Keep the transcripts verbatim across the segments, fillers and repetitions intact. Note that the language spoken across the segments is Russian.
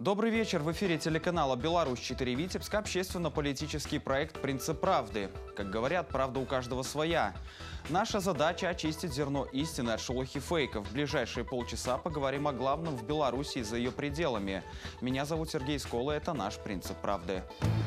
Добрый вечер. В эфире телеканала «Беларусь-четыре Витебск» общественно-политический проект «Принцип правды». Как говорят, правда у каждого своя. Наша задача – очистить зерно истины от шелухи фейков. В ближайшие полчаса поговорим о главном в Беларуси и за ее пределами. Меня зовут Сергей Скола, это наш «Принцип правды».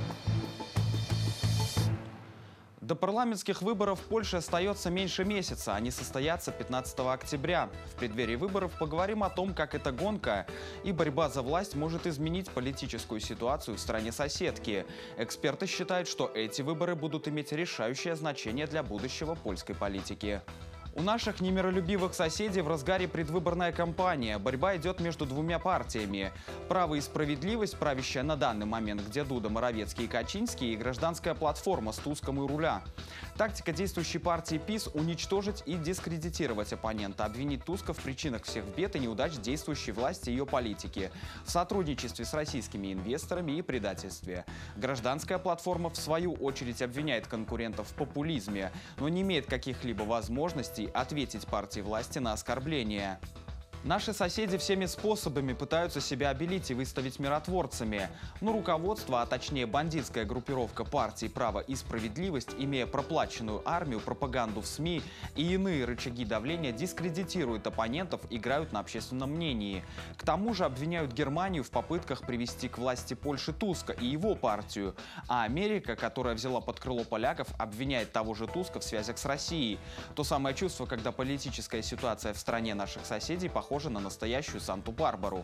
До парламентских выборов в Польше остается меньше месяца. Они состоятся пятнадцатого октября. В преддверии выборов поговорим о том, как эта гонка и борьба за власть может изменить политическую ситуацию в стране-соседки. Эксперты считают, что эти выборы будут иметь решающее значение для будущего польской политики. У наших немиролюбивых соседей в разгаре предвыборная кампания. Борьба идет между двумя партиями. «Право и справедливость», правящая на данный момент, где Дуда, Моровецкий и Качинский, и гражданская платформа с Туском у руля. Тактика действующей партии ПиС – уничтожить и дискредитировать оппонента, обвинить Туска в причинах всех бед и неудач действующей власти и ее политики, в сотрудничестве с российскими инвесторами и предательстве. Гражданская платформа, в свою очередь, обвиняет конкурентов в популизме, но не имеет каких-либо возможностей ответить партии власти на оскорбления. Наши соседи всеми способами пытаются себя обелить и выставить миротворцами. Но руководство, а точнее бандитская группировка партии «Право и справедливость», имея проплаченную армию, пропаганду в СМИ и иные рычаги давления, дискредитируют оппонентов, играют на общественном мнении. К тому же обвиняют Германию в попытках привести к власти Польши Туска и его партию. А Америка, которая взяла под крыло поляков, обвиняет того же Туска в связях с Россией. То самое чувство, когда политическая ситуация в стране наших соседей похожа похожа на настоящую Санту-Барбару.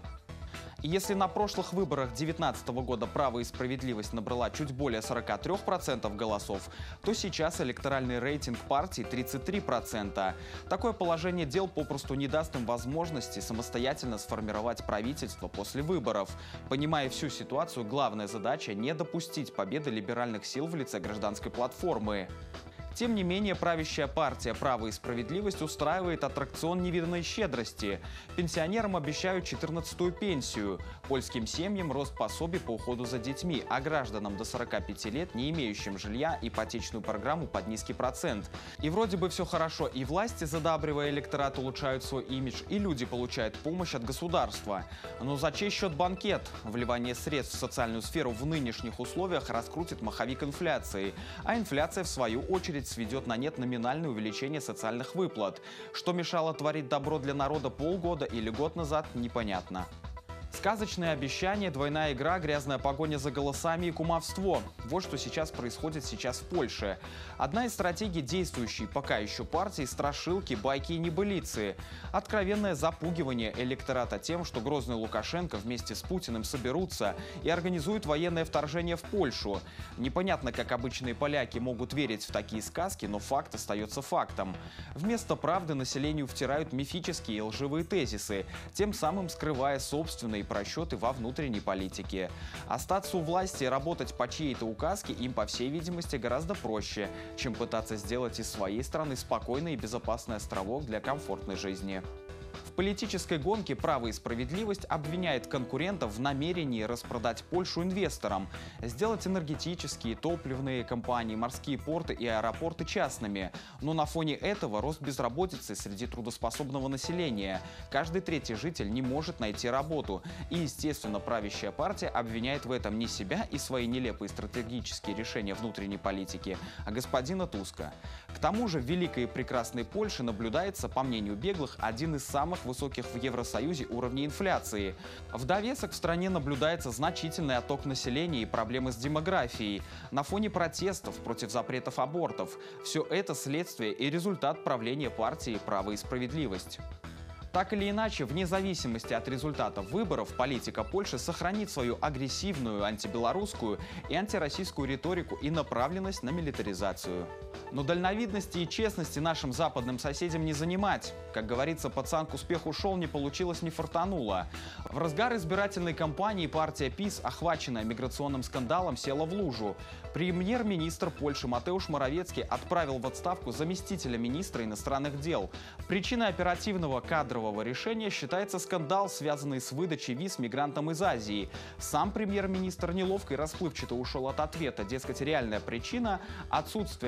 И если на прошлых выборах две тысячи девятнадцатого года «Право и справедливость» набрала чуть более сорока трёх процентов голосов, то сейчас электоральный рейтинг партии тридцать три процента. Такое положение дел попросту не даст им возможности самостоятельно сформировать правительство после выборов. Понимая всю ситуацию, главная задача – не допустить победы либеральных сил в лице гражданской платформы. Тем не менее, правящая партия «Право и справедливость» устраивает аттракцион невиданной щедрости. Пенсионерам обещают четырнадцатую пенсию, польским семьям рост пособий по уходу за детьми, а гражданам до сорока пяти лет, не имеющим жилья, ипотечную программу под низкий процент. И вроде бы все хорошо, и власти, задабривая электорат, улучшают свой имидж, и люди получают помощь от государства. Но за чей счет банкет? Вливание средств в социальную сферу в нынешних условиях раскрутит маховик инфляции, а инфляция, в свою очередь, сведет на нет номинальное увеличение социальных выплат. Что мешало творить добро для народа полгода или год назад, непонятно. Сказочные обещания, двойная игра, грязная погоня за голосами и кумовство. Вот что сейчас происходит сейчас в Польше. Одна из стратегий действующей пока еще партии – страшилки, байки и небылицы. Откровенное запугивание электората тем, что грозный Лукашенко вместе с Путиным соберутся и организуют военное вторжение в Польшу. Непонятно, как обычные поляки могут верить в такие сказки, но факт остается фактом. Вместо правды населению втирают мифические и лживые тезисы, тем самым скрывая собственные просчеты во внутренней политике. Остаться у власти и работать по чьей-то указке им, по всей видимости, гораздо проще, чем пытаться сделать из своей страны спокойный и безопасный островок для комфортной жизни. В политической гонке «Право и справедливость» обвиняет конкурентов в намерении распродать Польшу инвесторам, сделать энергетические, топливные компании, морские порты и аэропорты частными. Но на фоне этого рост безработицы среди трудоспособного населения. Каждый третий житель не может найти работу. И, естественно, правящая партия обвиняет в этом не себя и свои нелепые стратегические решения внутренней политики, а господина Туска. К тому же в великой и прекрасной Польше наблюдается, по мнению беглых, один из самых высоких в Евросоюзе уровней инфляции. В довесок в стране наблюдается значительный отток населения и проблемы с демографией. На фоне протестов против запретов абортов. Все это следствие и результат правления партии «Право и справедливость». Так или иначе, вне зависимости от результатов выборов, политика Польши сохранит свою агрессивную, антибелорусскую и антироссийскую риторику и направленность на милитаризацию. Но дальновидности и честности нашим западным соседям не занимать. Как говорится, пацан к успеху шел, не получилось, не фартануло. В разгар избирательной кампании партия ПиС, охваченная миграционным скандалом, села в лужу. Премьер-министр Польши Матеуш Моровецкий отправил в отставку заместителя министра иностранных дел. Причиной оперативного кадрового решения считается скандал, связанный с выдачей виз мигрантам из Азии. Сам премьер-министр неловко и расплывчато ушел от ответа. Дескать, реальная причина – отсутствие удовлетворения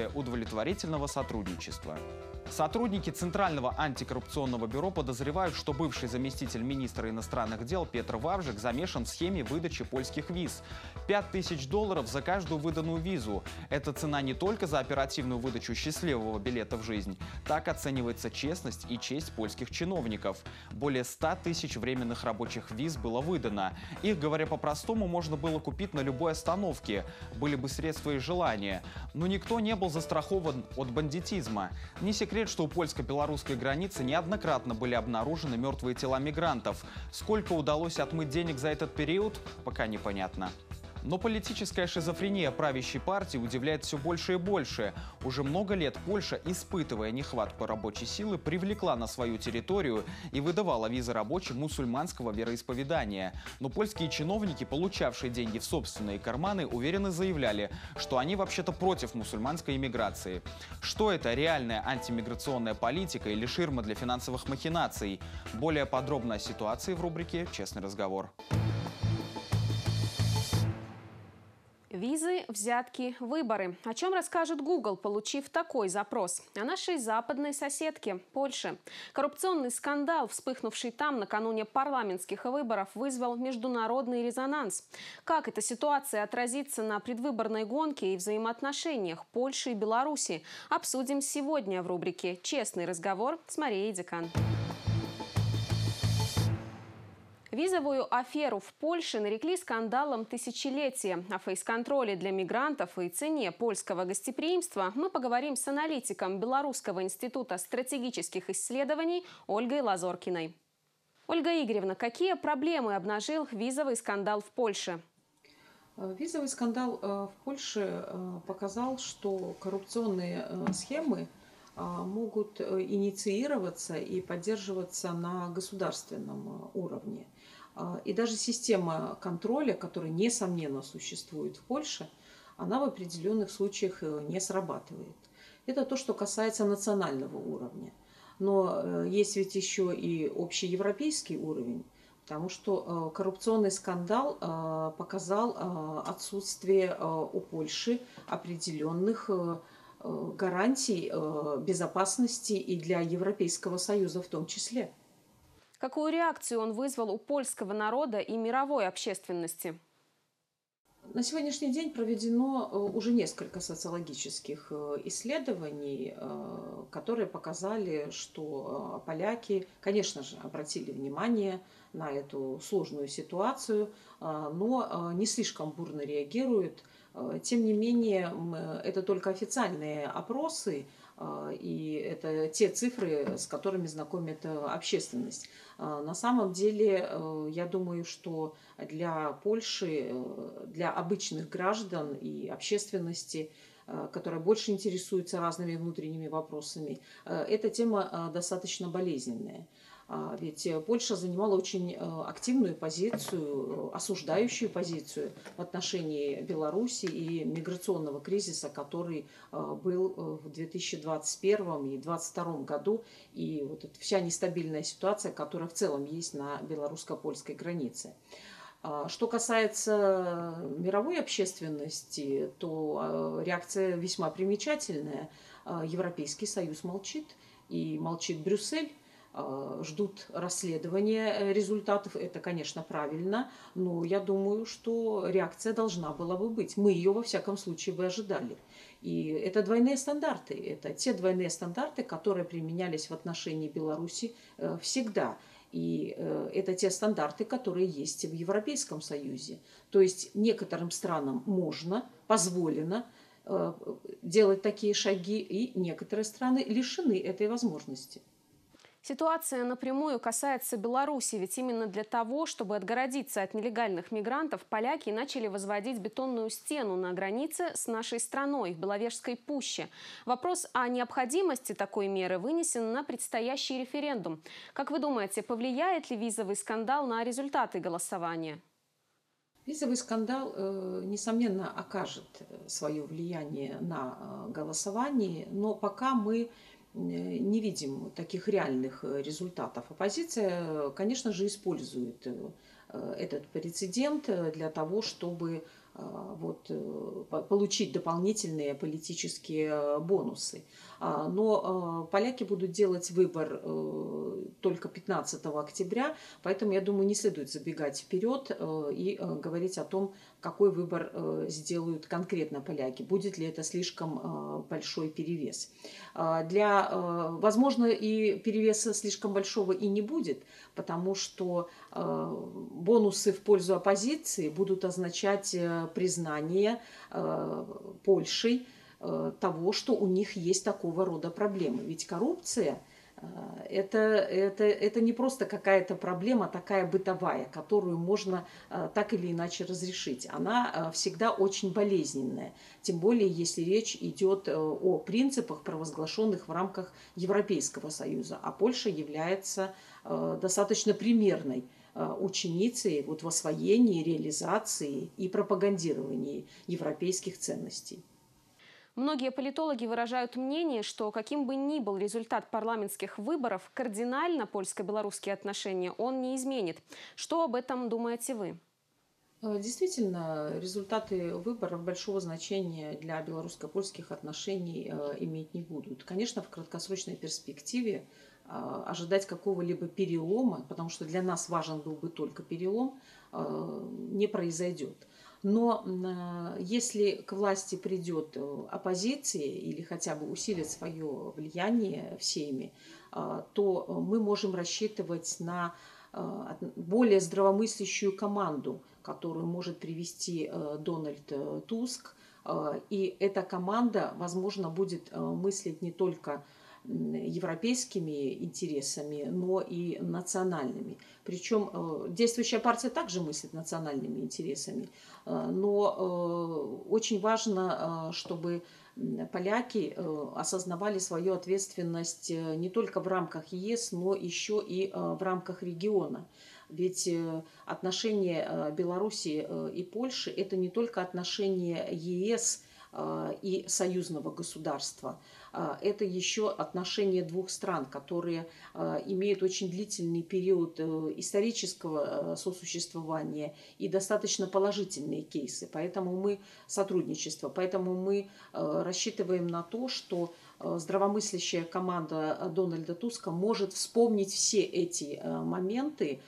благотворительного сотрудничества. Сотрудники Центрального антикоррупционного бюро подозревают, что бывший заместитель министра иностранных дел Петр Вавжик замешан в схеме выдачи польских виз. пять тысяч долларов за каждую выданную визу. Это цена не только за оперативную выдачу счастливого билета в жизнь. Так оценивается честность и честь польских чиновников. Более ста тысяч временных рабочих виз было выдано. Их, говоря по-простому, можно было купить на любой остановке. Были бы средства и желания. Но никто не был застрахован от бандитизма. Не секрет, что у польско-белорусской границы неоднократно были обнаружены мертвые тела мигрантов. Сколько удалось отмыть денег за этот период, пока непонятно. Но политическая шизофрения правящей партии удивляет все больше и больше. Уже много лет Польша, испытывая нехватку рабочей силы, привлекла на свою территорию и выдавала визы рабочим мусульманского вероисповедания. Но польские чиновники, получавшие деньги в собственные карманы, уверенно заявляли, что они вообще-то против мусульманской иммиграции. Что это, реальная антимиграционная политика или ширма для финансовых махинаций? Более подробно о ситуации в рубрике «Честный разговор». Визы, взятки, выборы. О чем расскажет Google, получив такой запрос? О нашей западной соседке, Польше. Коррупционный скандал, вспыхнувший там накануне парламентских выборов, вызвал международный резонанс. Как эта ситуация отразится на предвыборной гонке и взаимоотношениях Польши и Беларуси, обсудим сегодня в рубрике «Честный разговор» с Марией Декан. Визовую аферу в Польше нарекли скандалом тысячелетия. О фейс-контроле для мигрантов и цене польского гостеприимства мы поговорим с аналитиком Белорусского института стратегических исследований Ольгой Лазоркиной. Ольга Игоревна, какие проблемы обнажил визовый скандал в Польше? Визовый скандал в Польше показал, что коррупционные схемы могут инициироваться и поддерживаться на государственном уровне. И даже система контроля, которая, несомненно, существует в Польше, она в определенных случаях не срабатывает. Это то, что касается национального уровня. Но есть ведь еще и общеевропейский уровень, потому что коррупционный скандал показал отсутствие у Польши определенных гарантий безопасности и для Европейского Союза в том числе. Какую реакцию он вызвал у польского народа и мировой общественности? На сегодняшний день проведено уже несколько социологических исследований, которые показали, что поляки, конечно же, обратили внимание на эту сложную ситуацию, но не слишком бурно реагируют. Тем не менее, это только официальные опросы, и это те цифры, с которыми знакомит общественность. На самом деле, я думаю, что для Польши, для обычных граждан и общественности, которая больше интересуется разными внутренними вопросами, эта тема достаточно болезненная. Ведь Польша занимала очень активную позицию, осуждающую позицию в отношении Беларуси и миграционного кризиса, который был в две тысячи двадцать первом и две тысячи двадцать втором году, и вот эта вся нестабильная ситуация, которая в целом есть на белорусско-польской границе. Что касается мировой общественности, то реакция весьма примечательная. Европейский Союз молчит, и молчит Брюссель. Ждут расследования результатов. Это, конечно, правильно, но я думаю, что реакция должна была бы быть. Мы ее, во всяком случае, бы ожидали. И это двойные стандарты. Это те двойные стандарты, которые применялись в отношении Беларуси всегда. И это те стандарты, которые есть в Европейском Союзе. То есть некоторым странам можно, позволено делать такие шаги, и некоторые страны лишены этой возможности. Ситуация напрямую касается Беларуси, ведь именно для того, чтобы отгородиться от нелегальных мигрантов, поляки начали возводить бетонную стену на границе с нашей страной, в Беловежской пуще. Вопрос о необходимости такой меры вынесен на предстоящий референдум. Как вы думаете, повлияет ли визовый скандал на результаты голосования? Визовый скандал, несомненно, окажет свое влияние на голосование, но пока мы не видим таких реальных результатов. Оппозиция, конечно же, использует этот прецедент для того, чтобы вот, получить дополнительные политические бонусы. Но поляки будут делать выбор только пятнадцатого октября, поэтому, я думаю, не следует забегать вперед и говорить о том, какой выбор сделают конкретно поляки. Будет ли это слишком большой перевес. Для, возможно, и перевеса слишком большого и не будет, потому что бонусы в пользу оппозиции будут означать признание Польшей того, что у них есть такого рода проблемы. Ведь коррупция это, это, это не просто какая-то проблема такая бытовая, которую можно так или иначе разрешить. Она всегда очень болезненная, тем более если речь идет о принципах, провозглашенных в рамках Европейского Союза, а Польша является достаточно примерной ученицей вот в освоении, реализации и пропагандировании европейских ценностей. Многие политологи выражают мнение, что каким бы ни был результат парламентских выборов, кардинально польско-белорусские отношения он не изменит. Что об этом думаете вы? Действительно, результаты выборов большого значения для белорусско-польских отношений иметь не будут. Конечно, в краткосрочной перспективе ожидать какого-либо перелома, потому что для нас важен был бы только перелом, не произойдет. Но если к власти придет оппозиция или хотя бы усилит свое влияние в Сейме, то мы можем рассчитывать на более здравомыслящую команду, которую может привести Дональд Туск. И эта команда, возможно, будет мыслить не только европейскими интересами, но и национальными. Причем действующая партия также мыслит национальными интересами. Но очень важно, чтобы поляки осознавали свою ответственность не только в рамках ЕС, но еще и в рамках региона. Ведь отношения Беларуси и Польши – это не только отношения ЕС и союзного государства. Это еще отношения двух стран, которые имеют очень длительный период исторического сосуществования и достаточно положительные кейсы. Поэтому мы сотрудничество, поэтому мы рассчитываем на то, что здравомыслящая команда Дональда Туска может вспомнить все эти моменты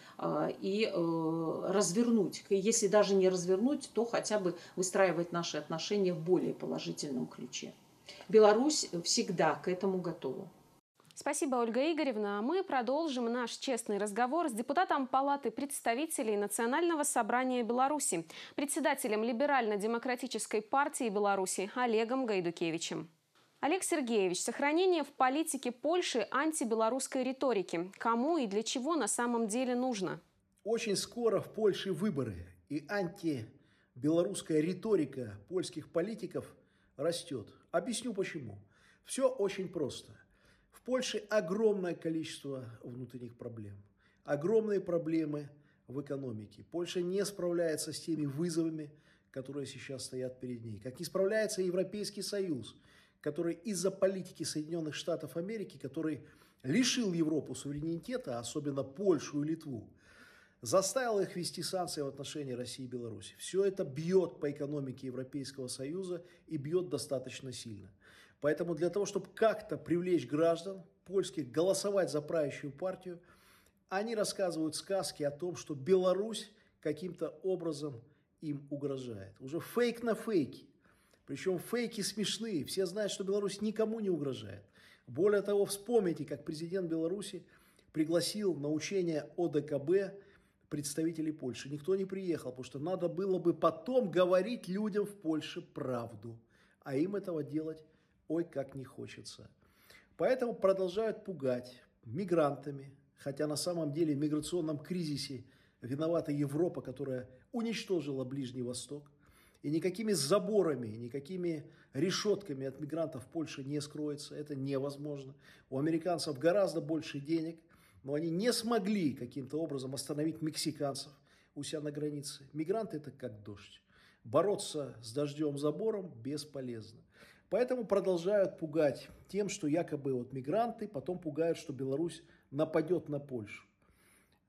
и развернуть. Если даже не развернуть, то хотя бы выстраивать наши отношения в более положительном ключе. Беларусь всегда к этому готова. Спасибо, Ольга Игоревна. Мы продолжим наш честный разговор с депутатом Палаты представителей Национального собрания Беларуси, председателем Либерально-демократической партии Беларуси Олегом Гайдукевичем. Олег Сергеевич, сохранение в политике Польши антибелорусской риторики. Кому и для чего на самом деле нужно? Очень скоро в Польше выборы, и антибелорусская риторика польских политиков растет. Объясню почему. Все очень просто. В Польше огромное количество внутренних проблем. Огромные проблемы в экономике. Польша не справляется с теми вызовами, которые сейчас стоят перед ней. Как не справляется Европейский Союз, который из-за политики Соединенных Штатов Америки, который лишил Европу суверенитета, особенно Польшу и Литву, заставил их ввести санкции в отношении России и Беларуси. Все это бьет по экономике Европейского Союза и бьет достаточно сильно. Поэтому для того, чтобы как-то привлечь граждан польских голосовать за правящую партию, они рассказывают сказки о том, что Беларусь каким-то образом им угрожает. Уже фейк на фейке. Причем фейки смешные. Все знают, что Беларусь никому не угрожает. Более того, вспомните, как президент Беларуси пригласил на учение О Дэ Ка Бэ представителей Польши. Никто не приехал, потому что надо было бы потом говорить людям в Польше правду. А им этого делать ой как не хочется. Поэтому продолжают пугать мигрантами. Хотя на самом деле в миграционном кризисе виновата Европа, которая уничтожила Ближний Восток. И никакими заборами, никакими решетками от мигрантов Польша не скроется. Это невозможно. У американцев гораздо больше денег, но они не смогли каким-то образом остановить мексиканцев у себя на границе. Мигранты – это как дождь. Бороться с дождем забором бесполезно. Поэтому продолжают пугать тем, что якобы вот мигранты, потом пугают, что Беларусь нападет на Польшу.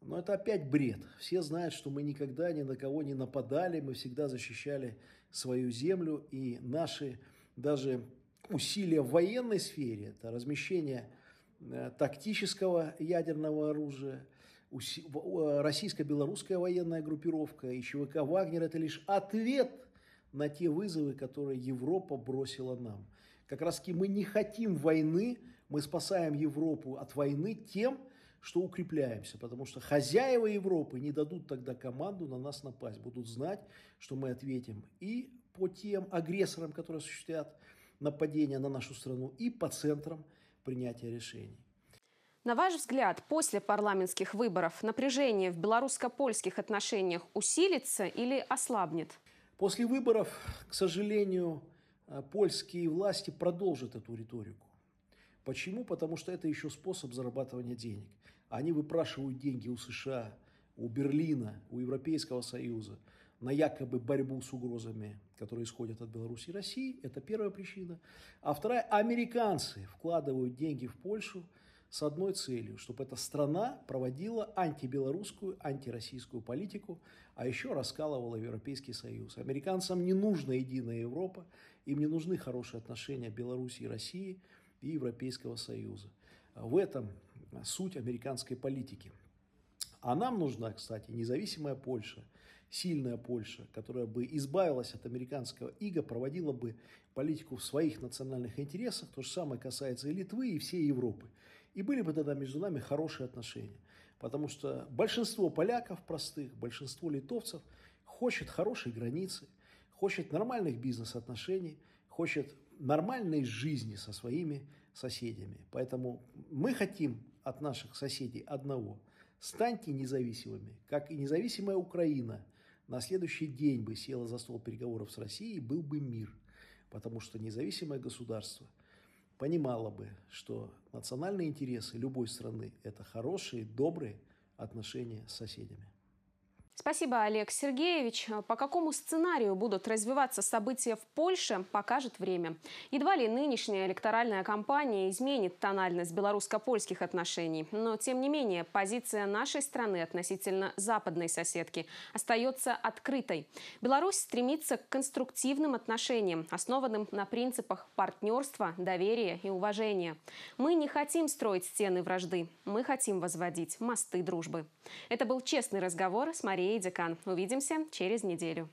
Но это опять бред. Все знают, что мы никогда ни на кого не нападали, мы всегда защищали свою землю, и наши даже усилия в военной сфере, это размещение э, тактического ядерного оружия, уси, э, российско-белорусская военная группировка и ЧВК «Вагнер» – это лишь ответ на те вызовы, которые Европа бросила нам. Как раз таки мы не хотим войны, мы спасаем Европу от войны тем, что укрепляемся, потому что хозяева Европы не дадут тогда команду на нас напасть, будут знать, что мы ответим и по тем агрессорам, которые осуществляют нападения на нашу страну, и по центрам принятия решений. На ваш взгляд, после парламентских выборов напряжение в белорусско-польских отношениях усилится или ослабнет? После выборов, к сожалению, польские власти продолжат эту риторику. Почему? Потому что это еще способ зарабатывания денег. Они выпрашивают деньги у США, у Берлина, у Европейского Союза на якобы борьбу с угрозами, которые исходят от Беларуси и России. Это первая причина. А вторая, американцы вкладывают деньги в Польшу с одной целью, чтобы эта страна проводила антибелорусскую, антироссийскую политику, а еще раскалывала Европейский Союз. Американцам не нужна единая Европа, им не нужны хорошие отношения Беларуси и России и Европейского Союза. В этом суть американской политики. А нам нужна, кстати, независимая Польша, сильная Польша, которая бы избавилась от американского ига, проводила бы политику в своих национальных интересах. То же самое касается и Литвы, и всей Европы. И были бы тогда между нами хорошие отношения. Потому что большинство поляков простых, большинство литовцев хочет хорошей границы, хочет нормальных бизнес-отношений, хочет нормальной жизни со своими соседями. Поэтому мы хотим от наших соседей одного. Станьте независимыми, как и независимая Украина на следующий день бы села за стол переговоров с Россией, был бы мир. Потому что независимое государство понимало бы, что национальные интересы любой страны – это хорошие, добрые отношения с соседями. Спасибо, Олег Сергеевич. По какому сценарию будут развиваться события в Польше, покажет время. Едва ли нынешняя электоральная кампания изменит тональность белорусско-польских отношений. Но, тем не менее, позиция нашей страны относительно западной соседки остается открытой. Беларусь стремится к конструктивным отношениям, основанным на принципах партнерства, доверия и уважения. Мы не хотим строить стены вражды, мы хотим возводить мосты дружбы. Это был честный разговор с Марией Декан. Увидимся через неделю.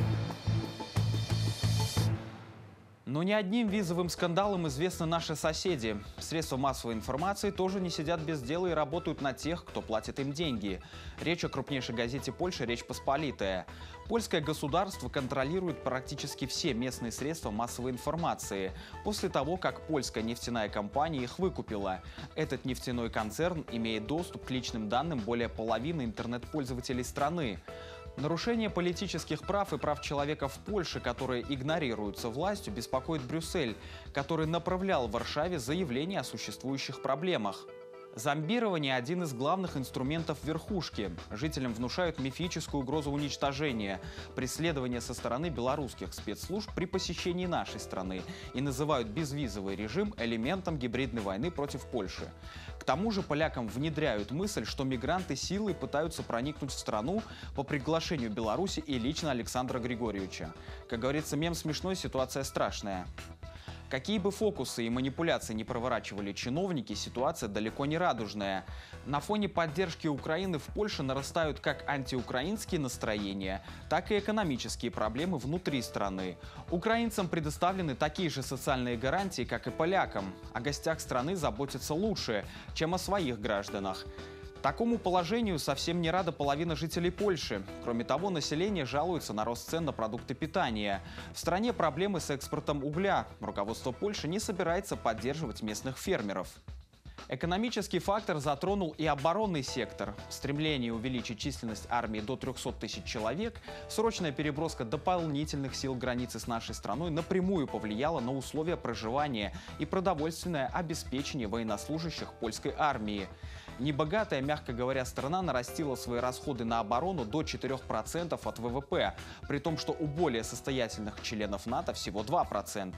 Но не одним визовым скандалом известны наши соседи. Средства массовой информации тоже не сидят без дела и работают на тех, кто платит им деньги. Речь о крупнейшей газете Польши «Речь Посполитая». Польское государство контролирует практически все местные средства массовой информации после того, как польская нефтяная компания их выкупила. Этот нефтяной концерн имеет доступ к личным данным более половины интернет-пользователей страны. Нарушение политических прав и прав человека в Польше, которые игнорируются властью, беспокоит Брюссель, который направлял в Варшаве заявление о существующих проблемах. Зомбирование – один из главных инструментов верхушки. Жителям внушают мифическую угрозу уничтожения, преследования со стороны белорусских спецслужб при посещении нашей страны и называют безвизовый режим элементом гибридной войны против Польши. К тому же полякам внедряют мысль, что мигранты силой пытаются проникнуть в страну по приглашению Беларуси и лично Александра Григорьевича. Как говорится, мем смешной, ситуация страшная. Какие бы фокусы и манипуляции не проворачивали чиновники, ситуация далеко не радужная. На фоне поддержки Украины в Польше нарастают как антиукраинские настроения, так и экономические проблемы внутри страны. Украинцам предоставлены такие же социальные гарантии, как и полякам. О гостях страны заботятся лучше, чем о своих гражданах. Такому положению совсем не рада половина жителей Польши. Кроме того, население жалуется на рост цен на продукты питания. В стране проблемы с экспортом угля. Руководство Польши не собирается поддерживать местных фермеров. Экономический фактор затронул и оборонный сектор. Стремление увеличить численность армии до трёхсот тысяч человек, срочная переброска дополнительных сил границы с нашей страной напрямую повлияла на условия проживания и продовольственное обеспечение военнослужащих польской армии. Небогатая, мягко говоря, страна нарастила свои расходы на оборону до четырёх процентов от вэ вэ пэ, при том, что у более состоятельных членов НАТО всего два процента.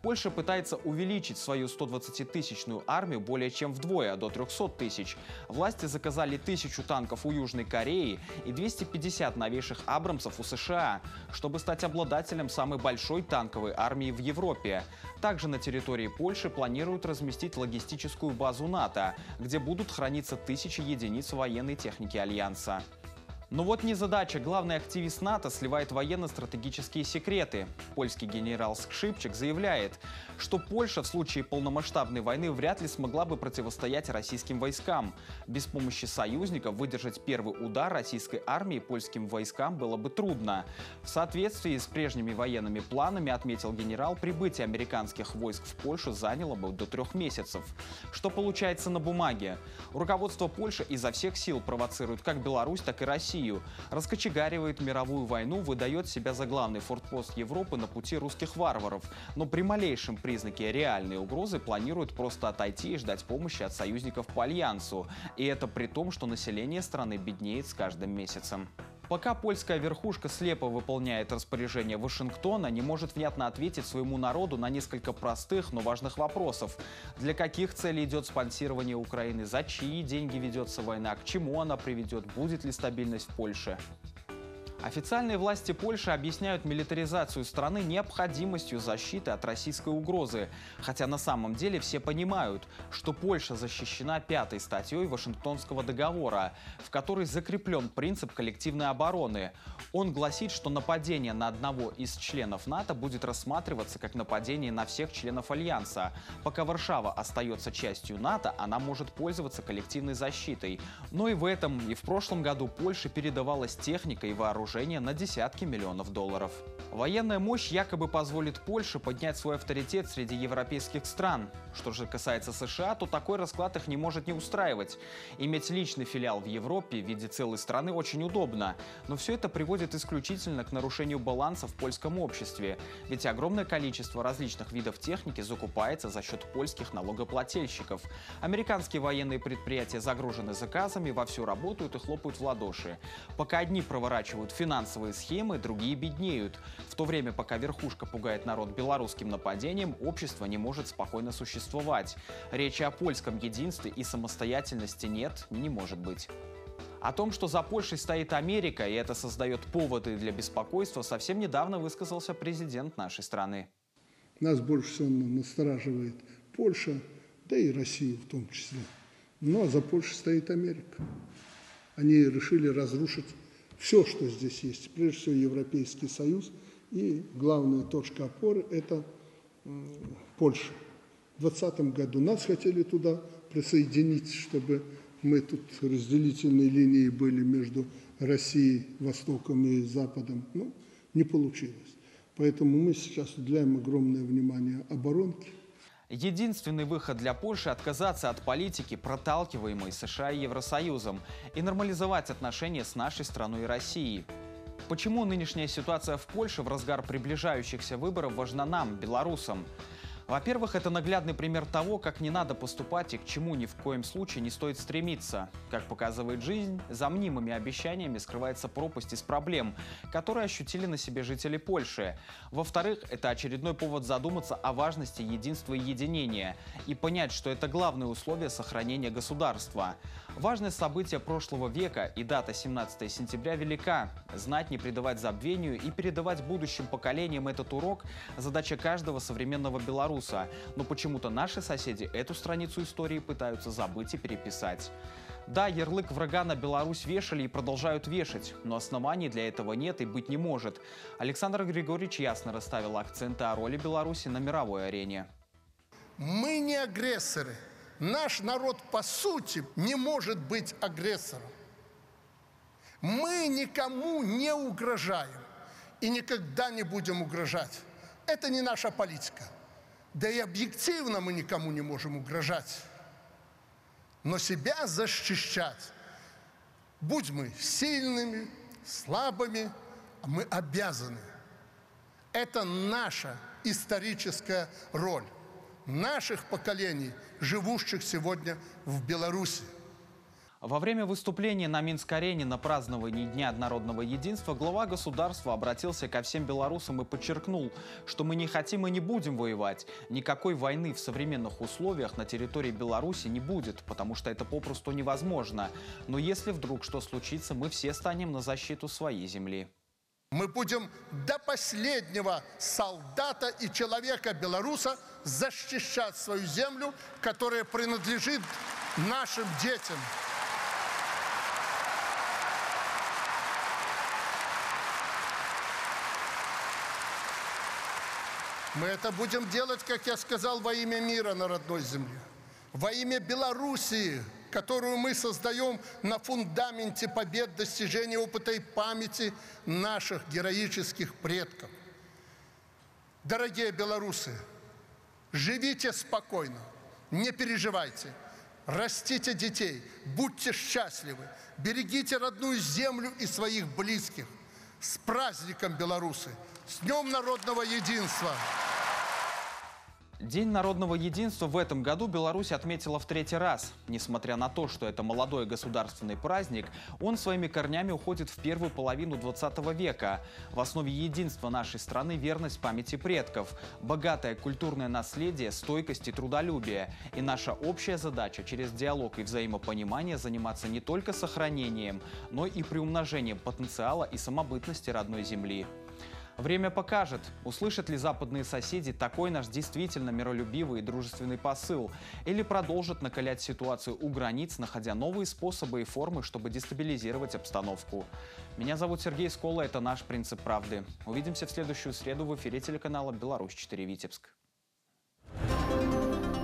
Польша пытается увеличить свою сто двадцатитысячную армию более чем вдвое, до трёхсот тысяч. Власти заказали тысячу танков у Южной Кореи и двести пятьдесят новейших «Абрамсов» у США, чтобы стать обладателем самой большой танковой армии в Европе. Также на территории Польши планируют разместить логистическую базу НАТО, где будут храниться тысячи единиц военной техники Альянса. Но вот незадача. Главный активист НАТО сливает военно-стратегические секреты. Польский генерал Скрипчик заявляет, что Польша в случае полномасштабной войны вряд ли смогла бы противостоять российским войскам. Без помощи союзников выдержать первый удар российской армии польским войскам было бы трудно. В соответствии с прежними военными планами, отметил генерал, прибытие американских войск в Польшу заняло бы до трех месяцев. Что получается на бумаге? Руководство Польши изо всех сил провоцирует как Беларусь, так и Россию. Раскочегаривает мировую войну, выдает себя за главный форпост Европы на пути русских варваров. Но при малейшем признаке реальной угрозы планирует просто отойти и ждать помощи от союзников по Альянсу. И это при том, что население страны беднеет с каждым месяцем. Пока польская верхушка слепо выполняет распоряжения Вашингтона, не может внятно ответить своему народу на несколько простых, но важных вопросов. Для каких целей идет спонсирование Украины, за чьи деньги ведется война, к чему она приведет, будет ли стабильность в Польше. Официальные власти Польши объясняют милитаризацию страны необходимостью защиты от российской угрозы. Хотя на самом деле все понимают, что Польша защищена пятой статьей Вашингтонского договора, в которой закреплен принцип коллективной обороны. Он гласит, что нападение на одного из членов НАТО будет рассматриваться как нападение на всех членов Альянса. Пока Варшава остается частью НАТО, она может пользоваться коллективной защитой. Но и в этом, и в прошлом году Польше передавалась техника и вооружение на десятки миллионов долларов. Военная мощь якобы позволит Польше поднять свой авторитет среди европейских стран. Что же касается США, то такой расклад их не может не устраивать. Иметь личный филиал в Европе в виде целой страны очень удобно. Но все это приводит исключительно к нарушению баланса в польском обществе. Ведь огромное количество различных видов техники закупается за счет польских налогоплательщиков. Американские военные предприятия загружены заказами, вовсю работают и хлопают в ладоши. Пока одни проворачивают финансовые схемы, другие беднеют. В то время, пока верхушка пугает народ белорусским нападением, общество не может спокойно существовать. Речи о польском единстве и самостоятельности нет, не может быть. О том, что за Польшей стоит Америка, и это создает поводы для беспокойства, совсем недавно высказался президент нашей страны. Нас больше всего настораживает Польша, да и Россия в том числе. Но за Польшей стоит Америка. Они решили разрушить все, что здесь есть. Прежде всего, Европейский Союз. И главная точка опоры – это Польша. В двадцатом году нас хотели туда присоединить, чтобы мы тут разделительной линией были между Россией, Востоком и Западом. Но не получилось. Поэтому мы сейчас уделяем огромное внимание оборонке. Единственный выход для Польши – отказаться от политики, проталкиваемой США и Евросоюзом, и нормализовать отношения с нашей страной и Россией. Почему нынешняя ситуация в Польше в разгар приближающихся выборов важна нам, белорусам? Во-первых, это наглядный пример того, как не надо поступать и к чему ни в коем случае не стоит стремиться. Как показывает жизнь, за мнимыми обещаниями скрывается пропасть из проблем, которые ощутили на себе жители Польши. Во-вторых, это очередной повод задуматься о важности единства и единения и понять, что это главное условие сохранения государства. Важность события прошлого века и дата семнадцатого сентября велика. Знать, не предавать забвению и передавать будущим поколениям этот урок – задача каждого современного белоруса. Но почему-то наши соседи эту страницу истории пытаются забыть и переписать. Да, ярлык врага на Беларусь вешали и продолжают вешать, но оснований для этого нет и быть не может. Александр Григорьевич ясно расставил акценты о роли Беларуси на мировой арене. Мы не агрессоры. Наш народ, по сути, не может быть агрессором. Мы никому не угрожаем и никогда не будем угрожать. Это не наша политика. Да и объективно мы никому не можем угрожать. Но себя защищать, будь мы сильными, слабыми, мы обязаны. Это наша историческая роль наших поколений, живущих сегодня в Беларуси. Во время выступления на Минск-арене на праздновании Дня народного единства глава государства обратился ко всем белорусам и подчеркнул, что мы не хотим и не будем воевать. Никакой войны в современных условиях на территории Беларуси не будет, потому что это попросту невозможно. Но если вдруг что случится, мы все станем на защиту своей земли. Мы будем до последнего солдата и человека-белоруса защищать свою землю, которая принадлежит нашим детям. Мы это будем делать, как я сказал, во имя мира на родной земле, во имя Белоруссии, которую мы создаем на фундаменте побед, достижения опыта и памяти наших героических предков. Дорогие белорусы, живите спокойно, не переживайте, растите детей, будьте счастливы, берегите родную землю и своих близких. С праздником, белорусы! С Днем народного единства! День народного единства в этом году Беларусь отметила в третий раз. Несмотря на то, что это молодой государственный праздник, он своими корнями уходит в первую половину двадцатого века. В основе единства нашей страны верность памяти предков, богатое культурное наследие, стойкость и трудолюбие. И наша общая задача через диалог и взаимопонимание заниматься не только сохранением, но и приумножением потенциала и самобытности родной земли. Время покажет, услышат ли западные соседи такой наш действительно миролюбивый и дружественный посыл, или продолжат накалять ситуацию у границ, находя новые способы и формы, чтобы дестабилизировать обстановку. Меня зовут Сергей Скола, это «Наш принцип правды». Увидимся в следующую среду в эфире телеканала «Беларусь четыре Витебск».